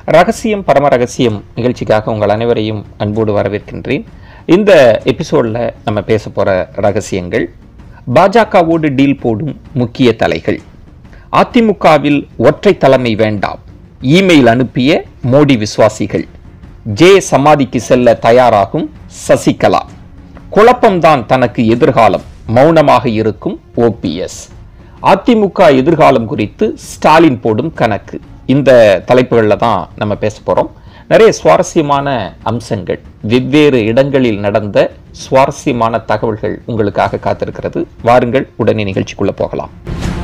ரகசியம் பரம ரகசியம் நிகழ்ச்சிக்காக உங்கள் அனைவரையும் அன்போடு வரவேற்கின்றேன். இந்த எபிசோடில் நம்ம பேச போகிற ரகசியங்கள், பாஜகவோடு டீல் போடும் முக்கிய தலைகள், அதிமுகவில் ஒற்றை தலைமை வேண்டாம், இமெயில் அனுப்பிய மோடி விசுவாசிகள், ஜே சமாதிக்கு செல்ல தயாராகும் சசிகலா, குழப்பம்தான் தனக்கு எதிர்காலம், மௌனமாக இருக்கும் ஓபிஎஸ், அதிமுக எதிர்காலம் குறித்து ஸ்டாலின் போடும் கணக்கு. இந்த தலைப்புகளில் தான் நம்ம பேச போகிறோம். நிறைய சுவாரஸ்யமான அம்சங்கள், வெவ்வேறு இடங்களில் நடந்த சுவாரஸ்யமான தகவல்கள் உங்களுக்காக காத்திருக்கிறது. வாருங்கள், உடனே நிகழ்ச்சிக்குள்ள போகலாம்.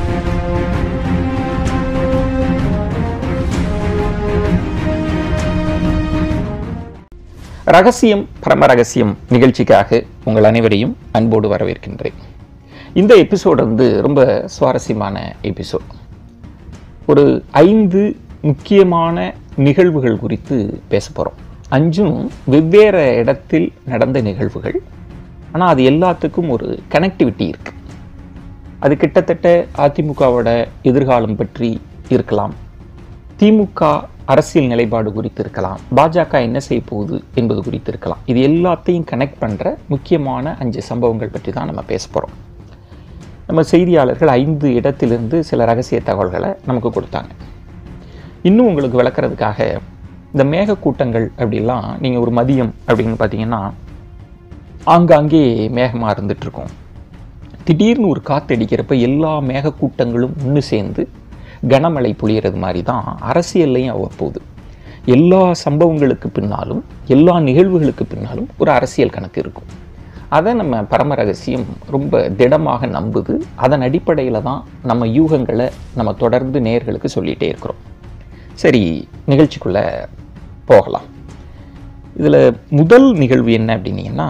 ரகசியம் பரம ரகசியம் நிகழ்ச்சிக்காக உங்கள் அனைவரையும் அன்போடு வரவேற்கின்றேன். இந்த எபிசோடு ரொம்ப சுவாரஸ்யமான எபிசோட். ஒரு 5 முக்கியமான நிகழ்வுகள் குறித்து பேச போகிறோம். 5ம் வெவ்வேறு இடத்தில் நடந்த நிகழ்வுகள். ஆனால் அது எல்லாத்துக்கும் ஒரு கனெக்டிவிட்டி இருக்கு. அது கிட்டத்தட்ட அதிமுகவோட எதிர்காலம் பற்றி இருக்கலாம், திமுக அரசியல் நிலைப்பாடு குறித்து இருக்கலாம், பாஜக என்ன செய்ய போகுது என்பது குறித்து இருக்கலாம். இது எல்லாத்தையும் கனெக்ட் பண்ணுற முக்கியமான 5 சம்பவங்கள் பற்றி தான் நம்ம பேச போகிறோம். நம்ம செய்தியாளர்கள் 5 இடத்திலிருந்து சில ரகசிய தகவல்களை நமக்கு கொடுத்தாங்க. இன்னும் உங்களுக்கு விளக்குறதுக்காக, இந்த மேகக்கூட்டங்கள் அப்படிலாம் நீங்கள் ஒரு மதியம் அப்படின்னு பார்த்தீங்கன்னா ஆங்காங்கே மேகமாக இருந்துகிட்ருக்கோம். திடீர்னு ஒரு காற்றடிக்கிறப்ப எல்லா மேகக்கூட்டங்களும் ஒன்று சேர்ந்து கனமழை பொழியறது மாதிரி தான் அரசியல்லையும் அவ்வப்போது. எல்லா சம்பவங்களுக்கு பின்னாலும், எல்லா நிகழ்வுகளுக்கு பின்னாலும் ஒரு அரசியல் கணக்கு இருக்கும். அதை நம்ம பரம ரகசியம் ரொம்ப திடமாக நம்புது. அதன் அடிப்படையில் தான் நம்ம யூகங்களை நம்ம தொடர்ந்து நேயர்களுக்கு சொல்லிகிட்டே இருக்கிறோம். சரி, நிகழ்ச்சிக்குள்ளே போகலாம். இதில் முதல் நிகழ்வு என்ன அப்படின்னீங்கன்னா,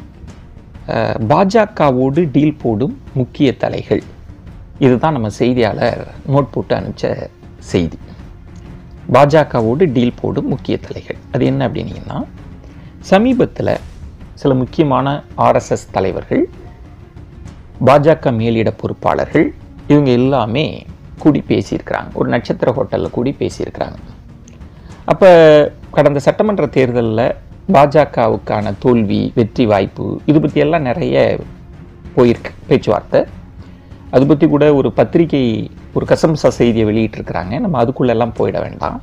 பாஜகவோடு டீல் போடும் முக்கிய தலைகள். இதுதான் நம்ம செய்தியாளர் நோட் போட்டு அனுப்பிச்ச செய்தி. பாஜகவோடு டீல் போடும் முக்கிய தலைகள் அது என்ன அப்படின்னீங்கன்னா, சமீபத்தில் சில முக்கியமான ஆர்எஸ்எஸ் தலைவர்கள், பாஜக மேலிட பொறுப்பாளர்கள், இவங்க எல்லாமே கூடி பேசியிருக்கிறாங்க. ஒரு நட்சத்திர ஹோட்டலில் கூடி பேசியிருக்கிறாங்க. அப்போ கடந்த சட்டமன்ற தேர்தலில் பாஜகவுக்கான தோல்வி, வெற்றி வாய்ப்பு, இது பற்றியெல்லாம் நிறைய போயிருக்கு பேச்சுவார்த்தை. அது பற்றி கூட ஒரு பத்திரிகை ஒரு கசம்சா செய்தியை வெளியிட்டிருக்கிறாங்க. நம்ம அதுக்குள்ளெல்லாம் போயிட வேண்டாம்.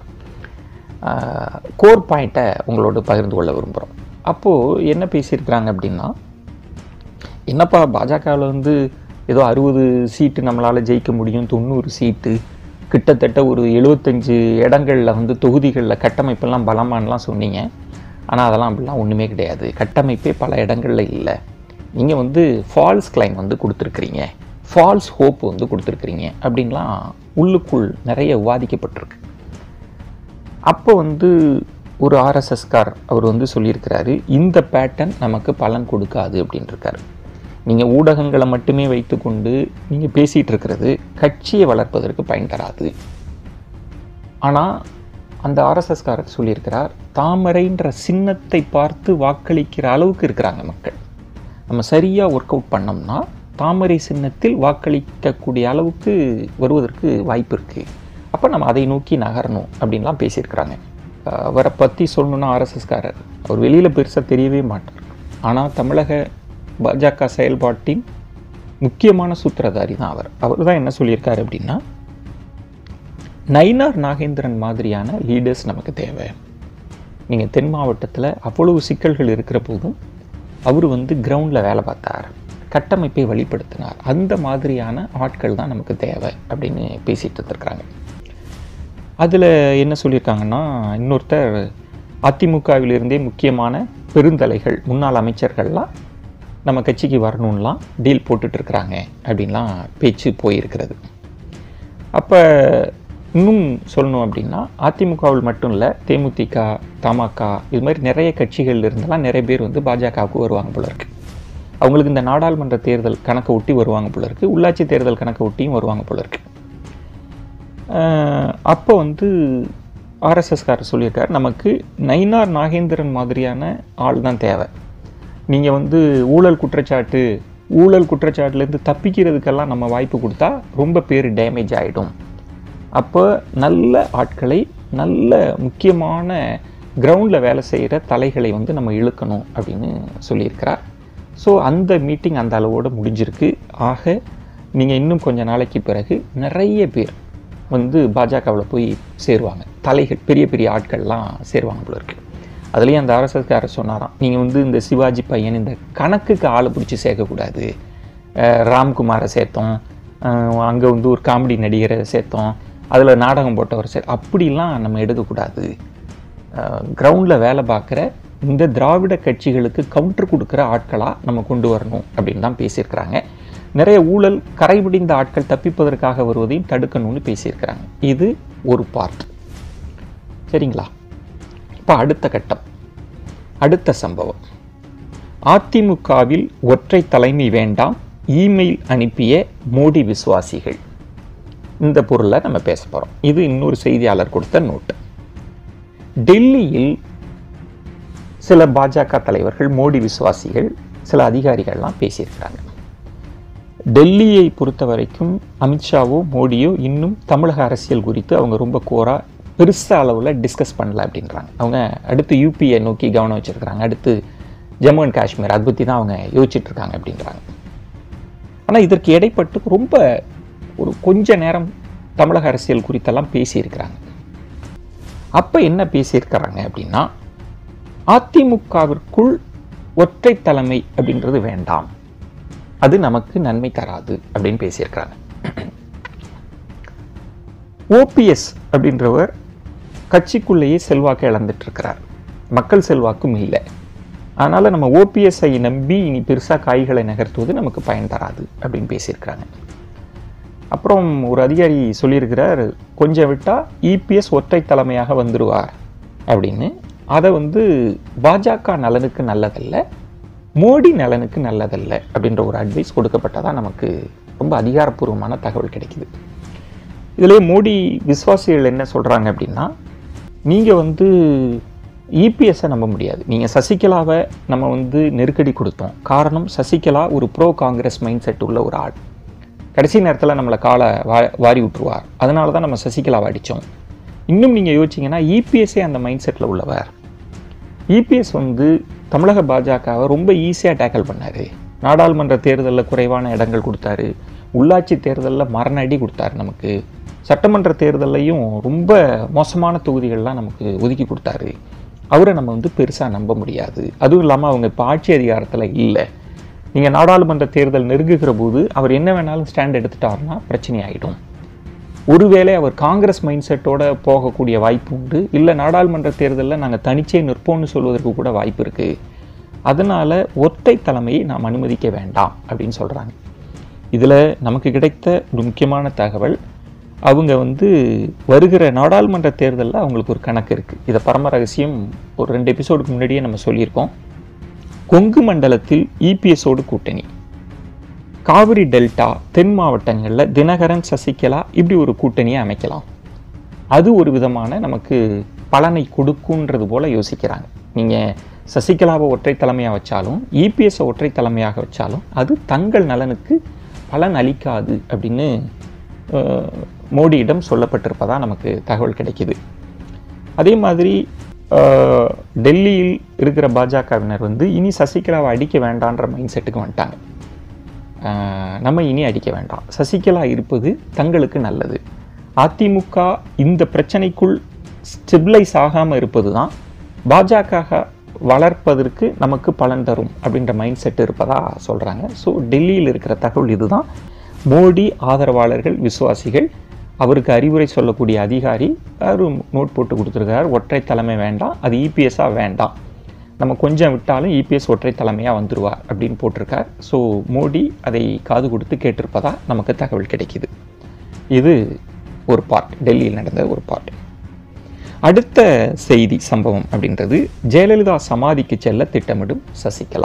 கோர் பாயிண்ட்டை உங்களோடு பகிர்ந்து கொள்ள விரும்புகிறோம். அப்போது என்ன பேசியிருக்கிறாங்க அப்படின்னா, என்னப்பா பாஜகவில் ஏதோ 60 சீட்டு நம்மளால் ஜெயிக்க முடியும், 90 சீட்டு, கிட்டத்தட்ட ஒரு 75 இடங்களில் தொகுதிகளில் கட்டமைப்பெல்லாம் பலமானலாம் சொன்னீங்க. ஆனால் அதெல்லாம் அப்படிலாம் ஒன்றுமே கிடையாது. கட்டமைப்பே பல இடங்களில் இல்லை. நீங்கள் ஃபால்ஸ் கிளைம் கொடுத்துருக்குறீங்க, ஃபால்ஸ் ஹோப் கொடுத்துருக்குறீங்க அப்படின்லாம் உள்ளுக்குள் நிறைய விவாதிக்கப்பட்டிருக்கு. அப்போ ஒரு ஆர்எஸ்எஸ்கார் அவர் சொல்லியிருக்கிறாரு, இந்த பேட்டர்ன் நமக்கு பலன் கொடுக்காது அப்படின்ட்டுருக்காரு. நீங்கள் ஊடகங்களை மட்டுமே வைத்துக்கொண்டு நீங்கள் பேசிகிட்டு இருக்கிறது கட்சியை வளர்ப்பதற்கு பயன் தராது. ஆனால் அந்த ஆர்எஸ்எஸ்காரர் சொல்லியிருக்கிறார், தாமரைன்ற சின்னத்தை பார்த்து வாக்களிக்கிற அளவுக்கு இருக்கிறாங்க மக்கள். நம்ம சரியாக ஒர்க் அவுட் பண்ணோம்னா தாமரை சின்னத்தில் வாக்களிக்கக்கூடிய அளவுக்கு வருவதற்கு வாய்ப்பு இருக்குது. அப்போ நம்ம அதை நோக்கி நகரணும் அப்படின்லாம் பேசியிருக்கிறாங்க. அவரை பற்றி சொல்லணுன்னா, ஆர்எஸ்எஸ்காரர் அவர் வெளியில் பெருசாக தெரியவே மாட்டார். ஆனால் தமிழக பாஜக செயல்பாட்டின் முக்கியமான சூத்திரதாரி தான் அவர். அவர் தான் என்ன சொல்லியிருக்காரு அப்படின்னா, நயினார் நாகேந்திரன் மாதிரியான லீடர்ஸ் நமக்கு தேவை. நீங்கள் தென் மாவட்டத்தில் அவ்வளவு சிக்கல்கள் இருக்கிற போதும் அவர் கிரவுண்டில் வேலை பார்த்தார், கட்டமைப்பை வழிப்படுத்தினார். அந்த மாதிரியான ஆட்கள் தான் நமக்கு தேவை அப்படின்னு பேசிகிட்டு இருந்திருக்கிறாங்க. அதில் என்ன சொல்லியிருக்காங்கன்னா, இன்னொருத்தர் அதிமுகவிலிருந்தே முக்கியமான பெருந்தலைகள், முன்னாள் அமைச்சர்கள்லாம் நம்ம கட்சிக்கு வரணும்லாம் டீல் போட்டுட்ருக்குறாங்க அப்படின்லாம் பேச்சு போயிருக்கிறது. அப்போ இன்னும் சொல்லணும் அப்படின்னா, அதிமுகவில் மட்டும் இல்லை, தேமுதிக, தமாக, இது மாதிரி நிறைய கட்சிகள் இருந்தெல்லாம் நிறைய பேர் பாஜகவுக்கு வருவாங்க போல இருக்குது. அவங்களுக்கு இந்த நாடாளுமன்ற தேர்தல் கணக்கை ஒட்டி வருவாங்க போல இருக்குது, உள்ளாட்சி தேர்தல் கணக்கை ஒட்டியும் வருவாங்க போல இருக்குது. அப்போ ஆர்எஸ்எஸ்காரர் சொல்லியிருக்கார், நமக்கு நயினார் நாகேந்திரன் மாதிரியான ஆள் தான் தேவை. நீங்கள் ஊழல் குற்றச்சாட்டுலேருந்து தப்பிக்கிறதுக்கெல்லாம் நம்ம வாய்ப்பு கொடுத்தா ரொம்ப பேர் டேமேஜ் ஆகிடும். அப்போ நல்ல ஆட்களை நல்ல முக்கியமான கிரவுண்டில் வேலை செய்கிற தலைகளை வந்து நம்ம இழுக்கணும் அப்படின்னு சொல்லியிருக்கிறார். ஸோ அந்த மீட்டிங் அந்த அளவோடு முடிஞ்சிருக்கு. ஆக நீங்கள் இன்னும் கொஞ்சம் நாளைக்கு பிறகு நிறைய பேர் வந்து பாஜகவில் போய் சேருவாங்க. தலைகள் பெரிய பெரிய ஆட்கள்லாம் சேருவாங்க போல இருக்குது. அதுலேயும் அந்த RSSகாரர் சொன்னாராம், நீங்கள் வந்து இந்த சிவாஜி பையன் இந்த கணக்குக்கு ஆளை பிடிச்சி சேர்க்கக்கூடாது. ராம்குமாரை சேர்த்தோம், அங்கே வந்து ஒரு காமெடி நடிகரை சேர்த்தோம், அதில் நாடகம் போட்டவர் அப்படிலாம் நம்ம எடுக்கக்கூடாது. கிரவுண்டில் வேலை பார்க்குற இந்த திராவிட கட்சிகளுக்கு கவுண்டர் கொடுக்குற ஆட்களாக நம்ம கொண்டு வரணும் அப்படின்னு தான் பேசியிருக்கிறாங்க. நிறைய ஊழல் கரைபிடிந்த ஆட்கள் தப்பிப்பதற்காக வருவதையும் தடுக்கணும்னு பேசியிருக்கிறாங்க. இது ஒரு பார்ட். சரிங்களா? இப்போ அடுத்த கட்டம், அடுத்த சம்பவம். அதிமுகவில் ஒற்றை தலைமை வேண்டாம், இமெயில் அனுப்பிய மோடி விசுவாசிகள். இந்த பொருளை நம்ம பேச போகிறோம். இது இன்னொரு செய்தியாளர் கொடுத்த நோட்டு. டெல்லியில் சில பாஜக தலைவர்கள், மோடி விசுவாசிகள், சில அதிகாரிகள்லாம் பேசியிருக்கிறாங்க. டெல்லியை பொறுத்த வரைக்கும் அமித்ஷாவோ மோடியோ இன்னும் தமிழக அரசியல் குறித்து அவங்க ரொம்ப கோரா பெருசாக அளவில் டிஸ்கஸ் பண்ணல அப்படின்றாங்க. அவங்க அடுத்து யூபியை நோக்கி கவனம் வச்சுருக்கிறாங்க, அடுத்து ஜம்மு அண்ட் காஷ்மீர் அதை பற்றி தான் அவங்க யோசிச்சுட்ருக்காங்க அப்படின்றாங்க. ஆனால் இதற்கு இடைப்பட்டு ரொம்ப ஒரு கொஞ்ச நேரம் தமிழக அரசியல் குறித்தெல்லாம் பேசியிருக்கிறாங்க. அப்போ என்ன பேசியிருக்கிறாங்க அப்படின்னா, அதிமுகவிற்குள் ஒற்றை தலைமை அப்படின்றது வேண்டாம், அது நமக்கு நன்மை தராது அப்படின்னு பேசியிருக்கிறாங்க. ஓபிஎஸ் அப்படின்றவர் கட்சிக்குள்ளேயே செல்வாக்கு இழந்துட்டு இருக்கிறார், மக்கள் செல்வாக்கும் இல்லை. அதனால் நம்ம ஓபிஎஸ்ஐ நம்பி இனி பெருசாக காய்களை நகர்த்துவது நமக்கு பயன் தராது அப்படின்னு பேசியிருக்கிறாங்க. அப்புறம் ஒரு அதிகாரி சொல்லியிருக்கிறார், கொஞ்சம் விட்டால் இபிஎஸ் ஒற்றை தலைமையாக வந்துடுவார் அப்படின்னு. அதை வந்து பாஜக நலனுக்கு நல்லதல்ல, மோடி நலனுக்கு நல்லதல்ல அப்படின்ற ஒரு அட்வைஸ் கொடுக்கப்பட்டதாக நமக்கு ரொம்ப அதிகாரப்பூர்வமான தகவல் கிடைக்குது. இதிலே மோடி விசுவாசிகள் என்ன சொல்கிறாங்க அப்படின்னா, நீங்கள் வந்து இபிஎஸ்ஸை நம்ப முடியாது, நீங்கள் சசிகலாவை நம்ம வந்து நெருக்கடி கொடுத்தோம், காரணம் சசிகலா ஒரு ப்ரோ காங்கிரஸ் மைண்ட் செட் உள்ள ஒரு ஆள், கடைசி நேரத்தில் நம்மளை காலை வாரி விட்டுருவார், அதனால தான் நம்ம சசிகலாவை அடித்தோம். இன்னும் நீங்கள் யோசிச்சிங்கன்னா இபிஎஸ்ஸே அந்த மைண்ட் செட்டில் உள்ளவர். இபிஎஸ் வந்து தமிழக பாஜகவை ரொம்ப ஈஸியாக டேக்கிள் பண்ணார். நாடாளுமன்ற தேர்தலில் குறைவான இடங்கள் கொடுத்தாரு, உள்ளாட்சி தேர்தலில் மரண அடி கொடுத்தாரு, நமக்கு சட்டமன்ற தேர்தலையும் ரொம்ப மோசமான தொகுதிகள்லாம் நமக்கு ஒதுக்கி கொடுத்தாரு. அவரை நம்ம வந்து பெருசாக நம்ப முடியாது. அதுவும் இல்லாமல் அவங்க இப்போ ஆட்சி அதிகாரத்தில் இல்லை. நீங்கள் நாடாளுமன்ற தேர்தல் நெருங்குகிற போது அவர் என்ன வேணாலும் ஸ்டாண்ட் எடுத்துட்டாருன்னா பிரச்சனை ஆகிடும். ஒருவேளை அவர் காங்கிரஸ் மைண்ட் செட்டோட போகக்கூடிய வாய்ப்பு உண்டு, இல்லை நாடாளுமன்ற தேர்தலில் நாங்கள் தனிச்சே நிற்போம்னு சொல்வதற்கு கூட வாய்ப்பு இருக்குது. அதனால் ஒற்றை தலைமையை நாம் அனுமதிக்க வேண்டாம் அப்படின்னு சொல்கிறாங்க. இதில் நமக்கு கிடைத்த ஒரு முக்கியமான தகவல், அவங்க வந்து வருகிற நாடாளுமன்ற தேர்தலில் அவங்களுக்கு ஒரு கணக்கு இருக்குது. இதை பரம ரகசியம் ஒரு 2 எபிசோடுக்கு முன்னாடியே நம்ம சொல்லியிருக்கோம். கொங்கு மண்டலத்தில் இபிஎஸோடு கூட்டணி, காவிரி டெல்டா தென் மாவட்டங்களில் தினகரன் சசிகலா இப்படி ஒரு கூட்டணியை அமைக்கலாம். அது ஒரு விதமான நமக்கு பலனை கொடுக்குன்றது போல் யோசிக்கிறாங்க. நீங்கள் சசிகலாவை ஒற்றை தலைமையாக வச்சாலும் இபிஎஸ்ஸை ஒற்றை தலைமையாக வச்சாலும் அது தங்கள் நலனுக்கு பலன் அளிக்காது அப்படின்னு மோடியிடம் சொல்லப்பட்டிருப்பதாக நமக்கு தகவல் கிடைக்கிது. அதே மாதிரி டெல்லியில் இருக்கிற பாஜகவினர் வந்து இனி சசிகலாவை அடிக்க வேண்டான்ற மைண்ட் செட்டுக்கு வந்துட்டாங்க. நம்ம இனி அடிக்க வேண்டாம், சசிகலா இருப்பது தங்களுக்கு நல்லது, அதிமுக இந்த பிரச்சனைக்குள் ஸ்டெபிளைஸ் ஆகாமல் இருப்பது தான் பாஜக வளர்ப்பதற்கு நமக்கு பலன் தரும் அப்படின்ற மைண்ட் செட் இருப்பதாக சொல்கிறாங்க. ஸோ டெல்லியில் இருக்கிற தகவல் இதுதான். மோடி ஆதரவாளர்கள், விசுவாசிகள், அவருக்கு அறிவுரை சொல்லக்கூடிய அதிகாரி அவர் நோட் போட்டு கொடுத்துருக்கார், ஒற்றை தலைமை வேண்டாம், அது இபிஎஸ்ஸாக வேண்டாம், நம்ம கொஞ்சம் விட்டாலும் இபிஎஸ் ஒற்றை தலைமையாக வந்துடுவார் அப்படின்னு போட்டிருக்கார். ஸோ மோடி அதை காது கொடுத்து கேட்டிருப்பதா நமக்கு தகவல் கிடைக்கிது. இது ஒரு பார்ட், டெல்லியில் நடந்த ஒரு பார்ட். அடுத்த செய்தி சம்பவம் அப்படின்றது, ஜெயலலிதா சமாதிக்கு செல்ல திட்டமிடும் சசிகலா.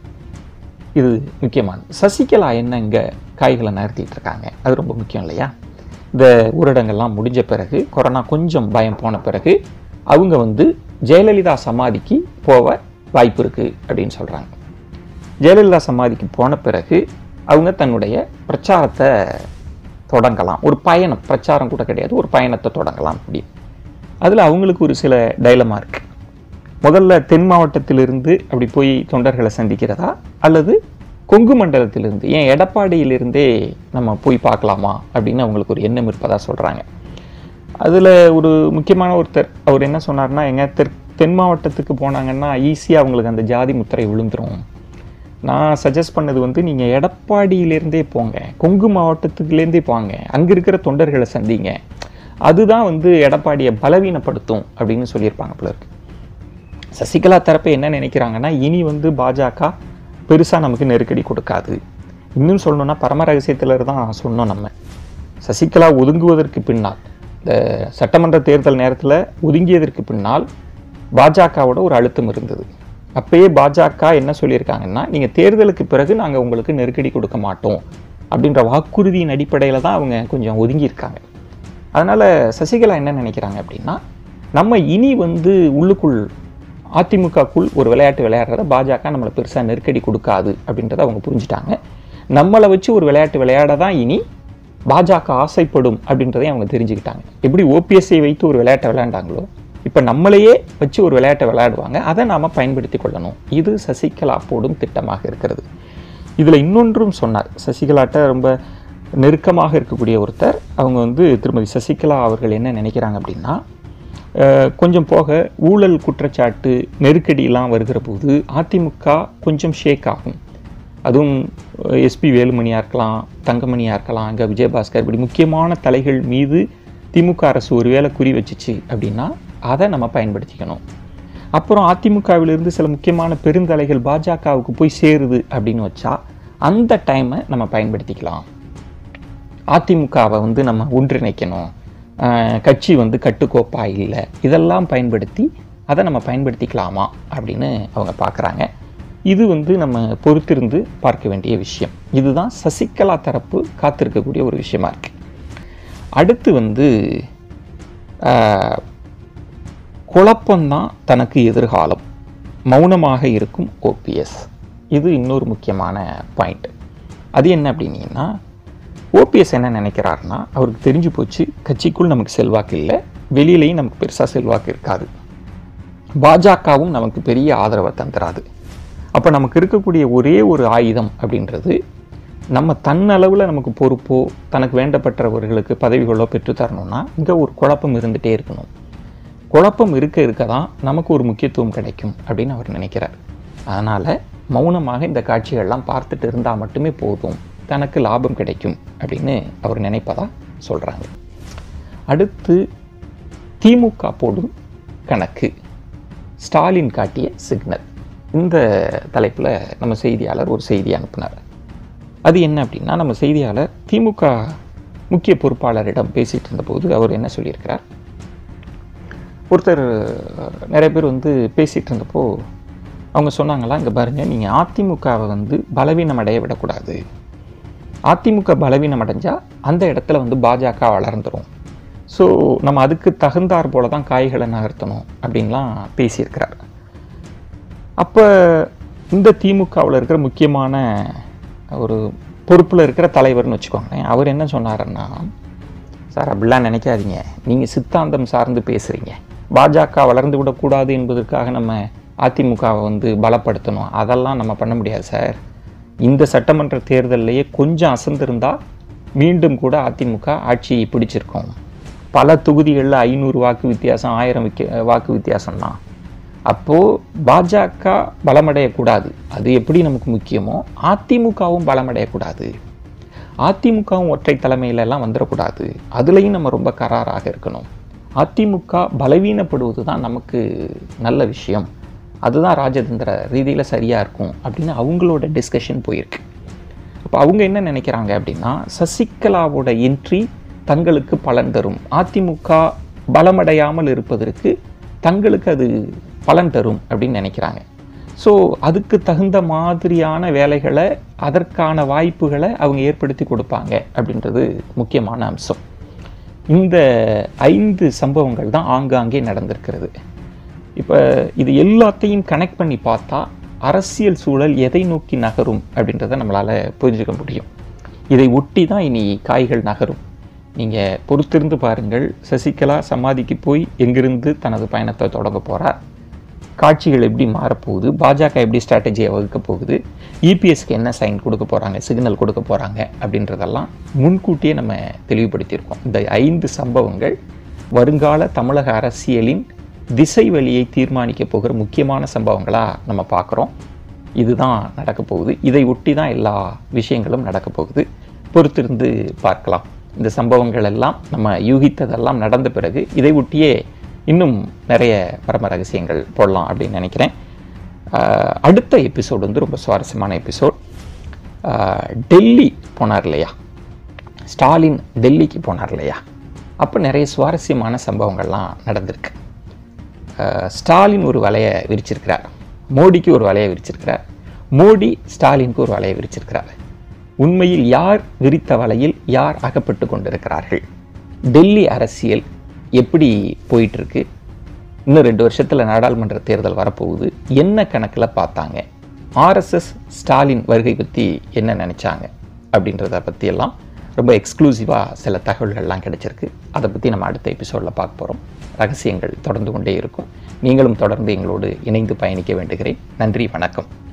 இது முக்கியமான. சசிகலா என்ன இங்கே காய்களை நகர்த்திட்டு இருக்காங்க, அது ரொம்ப முக்கியம் இல்லையா? இந்த ஊரடங்கெல்லாம் முடிஞ்ச பிறகு, கொரோனா கொஞ்சம் பயம் போன பிறகு அவங்க வந்து ஜெயலலிதா சமாதிக்கு போக வாய்ப்பு இருக்குது அப்படின்னு சொல்கிறாங்க. ஜெயலலிதா சமாதிக்கு போன பிறகு அவங்க தன்னுடைய பிரச்சாரத்தை தொடங்கலாம், ஒரு பயணம், பிரச்சாரம் கூட கிடையாது, ஒரு பயணத்தை தொடங்கலாம் அப்படின்னு. அதில் அவங்களுக்கு ஒரு சில டைலமா இருக்குது. முதல்ல தென் மாவட்டத்திலிருந்து அப்படி போய் தொண்டர்களை சந்திக்கிறதா, அல்லது கொங்கு மண்டலத்திலிருந்து, ஏன் எடப்பாடியிலிருந்தே நம்ம போய் பார்க்கலாமா அப்படின்னு அவங்களுக்கு ஒரு எண்ணம் இருப்பதாக சொல்கிறாங்க. அதில் ஒரு முக்கியமான ஒருத்தர் அவர் என்ன சொன்னார்னா, தென் மாவட்டத்துக்கு போனாங்கன்னா ஈஸியாக அவங்களுக்கு அந்த ஜாதி முத்திரை விழுந்துடும். நான் சஜஸ்ட் பண்ணது வந்து நீங்கள் எடப்பாடியிலேருந்தே போங்க, கொங்கு மாவட்டத்துக்குலேருந்தே போங்க, அங்கே இருக்கிற தொண்டர்களை சந்திங்க, அதுதான் வந்து எடப்பாடியை பலவீனப்படுத்தும் அப்படின்னு சொல்லியிருப்பாங்க போல இருக்கு. சசிகலா தரப்பை என்ன நினைக்கிறாங்கன்னா, இனி வந்து பாஜக பெருசாக நமக்கு நெருக்கடி கொடுக்காது. இன்னும் சொல்லணும்னா பரம ரகசியத்தில் தான் சொன்னோம். நம்ம சசிகலா ஒதுங்குவதற்கு பின்னால், இந்த சட்டமன்ற தேர்தல் நேரத்தில் ஒதுங்கியதற்கு பின்னால் பாஜகவோட ஒரு அழுத்தம் இருந்தது. அப்பயே பாஜக என்ன சொல்லியிருக்காங்கன்னா, நீங்கள் தேர்தலுக்கு பிறகு நாங்கள் உங்களுக்கு நெருக்கடி கொடுக்க மாட்டோம் அப்படின்ற வாக்குறுதியின் அடிப்படையில் தான் அவங்க கொஞ்சம் ஒதுங்கியிருக்காங்க. அதனால் சசிகலா என்ன நினைக்கிறாங்க அப்படின்னா, நம்ம இனி வந்து உள்ளுக்குள் அதிமுகக்குள் ஒரு விளையாட்டு விளையாடுறத பாஜக நம்மளை பெருசாக நெருக்கடி கொடுக்காது அப்படின்றத அவங்க புரிஞ்சுட்டாங்க. நம்மளை வச்சு ஒரு விளையாட்டு விளையாட தான் இனி பாஜக ஆசைப்படும் அப்படின்றதையும் அவங்க தெரிஞ்சுக்கிட்டாங்க. எப்படி ஓபிஎஸ்ஐ வைத்து ஒரு விளையாட்டை விளையாண்டாங்களோ, இப்போ நம்மளையே வச்சு ஒரு விளையாட்டை விளையாடுவாங்க, அதை நாம் பயன்படுத்தி கொள்ளணும். இது சசிகலா போடும் திட்டமாக இருக்கிறது. இதில் இன்னொன்றும் சொன்னார். சசிகலாட்ட ரொம்ப நெருக்கமாக இருக்கக்கூடிய ஒருத்தர், அவங்க வந்து திருமதி சசிகலா அவர்கள் என்ன நினைக்கிறாங்க அப்படின்னா, கொஞ்சம் போக ஊழல் குற்றச்சாட்டு நெருக்கடியெல்லாம் வருகிற போது அதிமுக கொஞ்சம் ஷேக் ஆகும். அதுவும் எஸ்பி வேலுமணியாக இருக்கலாம், தங்கமணியாக இருக்கலாம், இங்கே விஜயபாஸ்கர், இப்படி முக்கியமான தலைகள் மீது திமுக அரசு ஒருவேளை குறி வச்சிச்சு அப்படின்னா அதை நம்ம பயன்படுத்திக்கணும். அப்புறம் அதிமுகவிலிருந்து சில முக்கியமான பெருந்தலைகள் பாஜகவுக்கு போய் சேருது அப்படின்னு வச்சா அந்த டைமை நம்ம பயன்படுத்திக்கலாம். அதிமுகவை வந்து நம்ம ஒன்றிணைக்கணும், கட்சி வந்து கட்டுக்கோப்பா இல்லை, இதெல்லாம் பயன்படுத்தி அதை நம்ம பயன்படுத்திக்கலாமா அப்படின்னு அவங்க பார்க்குறாங்க. இது வந்து நம்ம பொறுத்திருந்து பார்க்க வேண்டிய விஷயம். இதுதான் சசிகலா தரப்பு காத்திருக்கக்கூடிய ஒரு விஷயமா இருக்கு. அடுத்து வந்து குழப்பம்தான் தனக்கு எதிர்காலம், மௌனமாக இருக்கும் ஓபிஎஸ். இது இன்னொரு முக்கியமான பாயிண்ட். அது என்ன அப்படின்னா, ஓபிஎஸ் என்ன நினைக்கிறாருன்னா, அவருக்கு தெரிஞ்சு போச்சு கட்சிக்குள் நமக்கு செல்வாக்கு இல்லை, வெளியிலையும் நமக்கு பெருசாக செல்வாக்கு இருக்காது, பாஜகவும் நமக்கு பெரிய ஆதரவை தந்துடாது. அப்போ நமக்கு இருக்கக்கூடிய ஒரே ஒரு ஆயுதம் அப்படின்றது, நம்ம தன்னளவில் நமக்கு பொறுப்போ தனக்கு வேண்டப்பட்டவர்களுக்கு பதவிகளோ பெற்றுத்தரணும்னா இங்கே ஒரு குழப்பம் இருந்துகிட்டே இருக்கணும். குழப்பம் இருக்க தான் நமக்கு ஒரு முக்கியத்துவம் கிடைக்கும் அப்படின்னு அவர் நினைக்கிறார். அதனால் மௌனமாக இந்த காட்சிகள்லாம் பார்த்துட்டு இருந்தால் மட்டுமே போதும், தனக்கு லாபம் கிடைக்கும் அப்படின்னு அவர் நினைப்பதா சொல்கிறாங்க. அடுத்து திமுக போடும் கணக்கு, ஸ்டாலின் காட்டிய சிக்னல். இந்த தலைப்பில் நம்ம செய்தியாளர் ஒரு செய்தி அனுப்பினார். அது என்ன அப்படின்னா, நம்ம செய்தியாளர் திமுக முக்கிய பொறுப்பாளரிடம் பேசிகிட்டு இருந்தபோது அவர் என்ன சொல்லியிருக்கிறார், ஒருத்தர் நிறைய பேர் வந்து பேசிகிட்டு இருந்தப்போ அவங்க சொன்னாங்களா, இங்கே பாருங்கள், நீங்கள் அதிமுகவை வந்து பலவீனம் அடைய விடக்கூடாது, அதிமுக பலவீனம் அடைஞ்சால் அந்த இடத்துல வந்து பாஜக வளர்ந்துடும், ஸோ நம்ம அதுக்கு தகுந்தாற் போல தான் காய்களை நகர்த்தணும் அப்படின்லாம் பேசியிருக்கிறார். அப்போ இந்த திமுகவில் இருக்கிற முக்கியமான ஒரு பொறுப்பில் இருக்கிற தலைவர்னு வச்சுக்கோங்களேன், அவர் என்ன சொன்னாருன்னா, சார் அப்படிலாம் நினைக்காதீங்க, நீங்கள் சித்தாந்தம் சார்ந்து பேசுகிறீங்க, பாஜக வளர்ந்து விடக்கூடாது என்பதற்காக நம்ம அதிமுகவை வந்து பலப்படுத்தணும், அதெல்லாம் நம்ம பண்ண முடியாது சார். இந்த சட்டமன்ற தேர்தலையே கொஞ்சம் அசந்திருந்தால் மீண்டும் கூட அதிமுக ஆட்சியை பிடிச்சிருக்கோம். பல தொகுதிகளில் 500 வாக்கு வித்தியாசம், 1000 வாக்கு வித்தியாசம் தான். அப்போது பாஜக பலமடையக்கூடாது, அது எப்படி நமக்கு முக்கியமோ அதிமுகவும் பலமடையக்கூடாது, அதிமுகவும் ஒற்றை தலைமையிலெல்லாம் வந்துடக்கூடாது, அதுலேயும் நம்ம ரொம்ப கராராக இருக்கணும். அதிமுக பலவீனப்படுவது தான் நமக்கு நல்ல விஷயம், அதுதான் ராஜதந்திர ரீதியில் சரியாக இருக்கும் அப்படின்னு அவங்களோட டிஸ்கஷன் போயிருக்கு. அப்போ அவங்க என்ன நினைக்கிறாங்க அப்படின்னா, சசிகலாவோட என்ட்ரி தங்களுக்கு பலன் தரும், அதிமுக பலமடையாமல் இருப்பதற்கு தங்களுக்கு அது பலன் தரும் அப்படின்னு நினைக்கிறாங்க. ஸோ அதுக்கு தகுந்த மாதிரியான வேலைகளை, அதற்கான வாய்ப்புகளை அவங்க ஏற்படுத்தி கொடுப்பாங்க அப்படின்றது முக்கியமான அம்சம். இந்த 5 சம்பவங்கள் தான் ஆங்காங்கே நடந்திருக்கிறது. இப்போ இது எல்லாத்தையும் கனெக்ட் பண்ணி பார்த்தா அரசியல் சூழல் எதை நோக்கி நகரும் அப்படின்றத நம்மளால் புரிஞ்சுக்க முடியும். இதை ஒட்டி தான் இனி காய்கள் நகரும். நீங்கள் பொறுத்திருந்து பாருங்கள். சசிகலா சமாதிக்கு போய் எங்கிருந்து தனது பயணத்தை தொடங்க போகிறார், காட்சிகள் எப்படி மாறப்போகுது, பாஜக எப்படி ஸ்ட்ராட்டஜியை வகுக்க போகுது, இபிஎஸ்க்கு என்ன சைன் கொடுக்க போகிறாங்க, சிக்னல் கொடுக்க போகிறாங்க அப்படின்றதெல்லாம் முன்கூட்டியே நம்ம தெளிவுபடுத்தியிருக்கோம். இந்த 5 சம்பவங்கள் வருங்கால தமிழக அரசியலின் திசை வழியை தீர்மானிக்க போகிற முக்கியமான சம்பவங்களாக நம்ம பார்க்குறோம். இதுதான் நடக்க போகுது. இதை ஒட்டி தான் எல்லா விஷயங்களும் நடக்க போகுது. பொறுத்திருந்து பார்க்கலாம். இந்த சம்பவங்கள் எல்லாம் நம்ம யூகித்ததெல்லாம் நடந்த பிறகு இதை ஒட்டியே இன்னும் நிறைய பரம ரகசியங்கள் போடலாம் அப்படின்னு நினைக்கிறேன். அடுத்த எபிசோடு வந்து ரொம்ப சுவாரஸ்யமான எபிசோட். டெல்லி போனார் இல்லையா, ஸ்டாலின் டெல்லிக்கு போனார் இல்லையா, அப்போ நிறைய சுவாரஸ்யமான சம்பவங்கள்லாம் நடந்திருக்கு. ஸ்டாலின் ஒரு வலையை விரிச்சிருக்கிறார், மோடிக்கு ஒரு வலையை விரிச்சிருக்கிறார், மோடி ஸ்டாலினுக்கு ஒரு வலையை விரிச்சிருக்கிறார். உண்மையில் யார் விரித்த வலையில் யார் அகப்பட்டு கொண்டிருக்கிறார்கள்? டெல்லி அரசியல் எப்படி போயிட்டுருக்கு? இன்னும் 2 வருஷத்தில் நாடாளுமன்ற தேர்தல் வரப்போகுது. என்ன கணக்கில் பார்த்தாங்க? ஆர்எஸ்எஸ் ஸ்டாலின் வருகை பற்றி என்ன நினச்சாங்க அப்படின்றத பற்றியெல்லாம் ரொம்ப எக்ஸ்க்ளூசிவாக சில தகவல்கள்லாம் கிடைச்சிருக்கு. அதை பற்றி நம்ம அடுத்த எபிசோடில் பார்க்க போகிறோம். ரகசியங்கள் தொடர்ந்து கொண்டே இருக்கும். நீங்களும் தொடர்ந்து எங்களோடு இணைந்து பயணிக்க வேண்டுகிறேன். நன்றி, வணக்கம்.